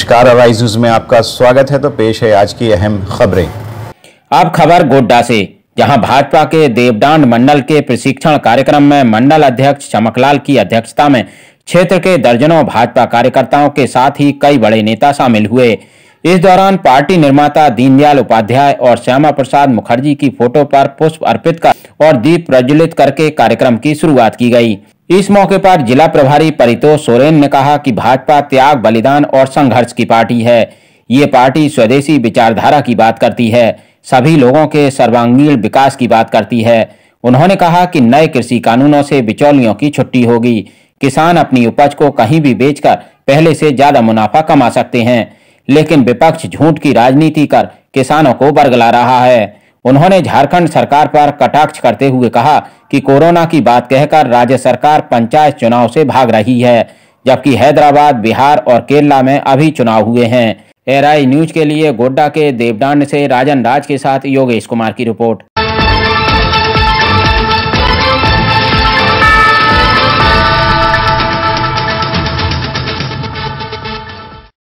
नमस्कार, arise news में आपका स्वागत है। तो पेश है आज की अहम खबरें। अब खबर गोड्डा से, जहां भाजपा के देवडांड मंडल के प्रशिक्षण कार्यक्रम में मंडल अध्यक्ष चमकलाल की अध्यक्षता में क्षेत्र के दर्जनों भाजपा कार्यकर्ताओं के साथ ही कई बड़े नेता शामिल हुए। इस दौरान पार्टी निर्माता दीनदयाल उपाध्याय और श्यामा प्रसाद मुखर्जी की फोटो पर पुष्प अर्पित कर और दीप प्रज्वलित करके कार्यक्रम की शुरुआत की गई। इस मौके पर जिला प्रभारी परितोष सोरेन ने कहा कि भाजपा त्याग, बलिदान और संघर्ष की पार्टी है। ये पार्टी स्वदेशी विचारधारा की बात करती है, सभी लोगों के सर्वांगीण विकास की बात करती है। उन्होंने कहा कि नए कृषि कानूनों से बिचौलियों की छुट्टी होगी, किसान अपनी उपज को कहीं भी बेचकर पहले से ज्यादा मुनाफा कमा सकते हैं। लेकिन विपक्ष झूठ की राजनीति कर किसानों को बरगला रहा है। उन्होंने झारखंड सरकार पर कटाक्ष करते हुए कहा कि कोरोना की बात कहकर राज्य सरकार पंचायत चुनाव से भाग रही है, जबकि हैदराबाद, बिहार और केरला में अभी चुनाव हुए हैं। एआरआई न्यूज के लिए गोड्डा के देवडांड से राजन राज के साथ योगेश कुमार की रिपोर्ट।